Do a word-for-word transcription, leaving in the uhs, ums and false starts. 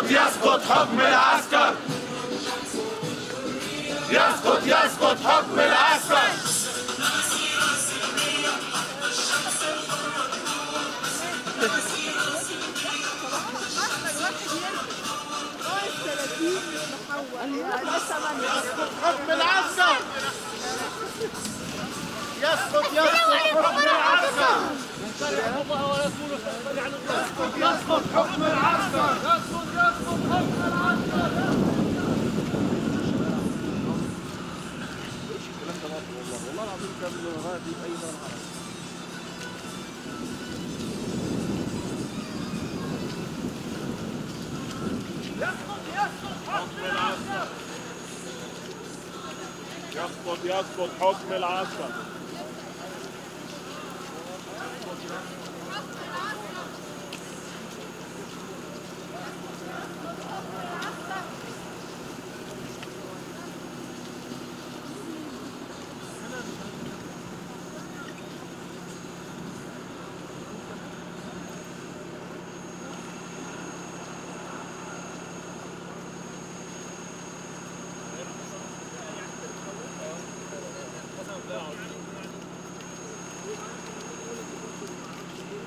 يسقط يسقط حكم العسكر. يسقط يسقط حكم العسكر. يسقط حكم العسكر. يسقط يسقط حكم العسكر. يسقط يسقط حكم العسكر. يسقط يسقط حكم العسكر. والله العظيم كان غادي بأي مرة. يسقط يسقط حكم العسكر. يسقط يسقط حكم العسكر. No.